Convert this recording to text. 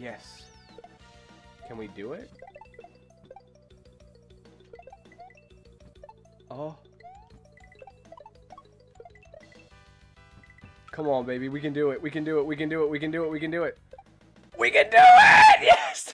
Yes. Can we do it? Oh. Come on, baby. We can do it. We can do it. We can do it. We can do it. We can do it. We can do it!